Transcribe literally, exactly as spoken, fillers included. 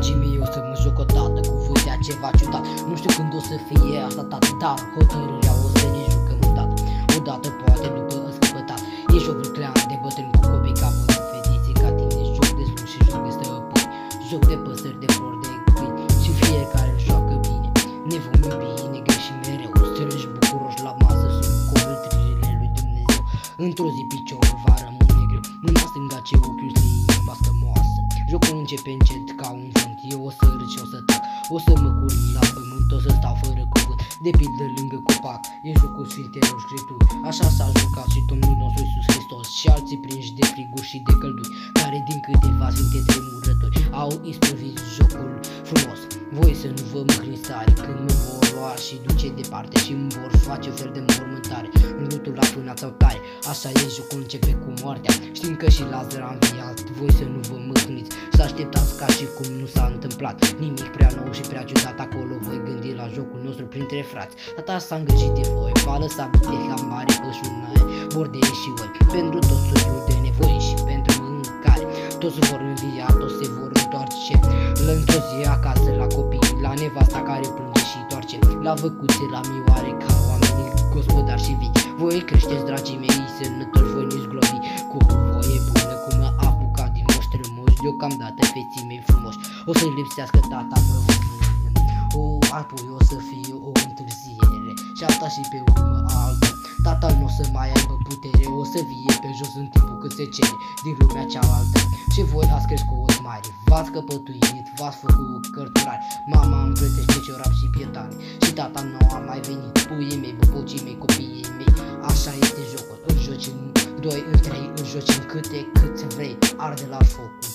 Dragii mei, o să mă joc o dată cu voi de ceva ciudat. Nu știu când o să fie asta, tată, dar hotărârea o să ne jucăm odată. Odată poate după înscăpătat. E jocul clean de bătrân cu copii ca voi, fetițe ca tine. Joc de sluși și joc de stăpâni, joc de păsări, de flori, de câini. Și fiecare îl joacă bine. Ne vom iubi, ne greșim mereu. Strângi bucuroși la masă sub covârșile lui Dumnezeu. Într-o zi piciorul va rămâne greu, mâna stânga ce ochiul și inima scămoasă. Jocul începe încet ca un vânt, eu o să râd și o să tac. O să mă curg la pământ, o să stau fără cuvânt, de pildă lângă copac. E jocul Sfintelor Scripturi, așa s-a jucat și Domnul nostru Iisus Hristos. Și alții prinși de friguri și de călduri, care din câteva sfinte tremurători au isprăvit jocul frumos. Voi să nu vă mâhniți tare când mă vor lua și duce departe și îmi vor face fel de mormântare. În glutul la până sau tare, așa e jocul, începe cu moartea. Știm că și Lazar a înviat, voi să nu vă mâhniți, să așteptați ca și cum nu s-a întâmplat nimic prea nou și prea ciudat acolo. Voi gândi la jocul nostru printre frați. Tata s-a îngrijit de voi, v-a lăsat de mare pășunare, bordei și oi, pentru tot soiul de nevoi și pentru mâncare. Toți vor învia, toți se vor întoarce într-o zi acasă la copii, la nevasta care plânge și toarce, la văcuțe, la mioare, ca oamenii gospodari și vii. Voi creșteți, dragii mei, sănătoși, voi nu-ți globi, cu voie bună, cum a apucat din noștri moși. Deocamdată feții mei frumoși o să-i lipsească tata vreo o, apoi o să fie o întârziere și alta și pe urmă alta. Tata nu o să mai aibă putere, o să vie pe jos în timpul cât se cere din lumea cealaltă. Și voi ați crescut mare, v-ați căpătuit, v-ați făcut cărturari. Mama îmi plătește ciorap și pietare și tata nu a mai venit. Puii mei, bubocii mei, copiii mei, așa este jocul. Îl joci în doi, în trei, îl joci în câte cât vrei. Arde la focul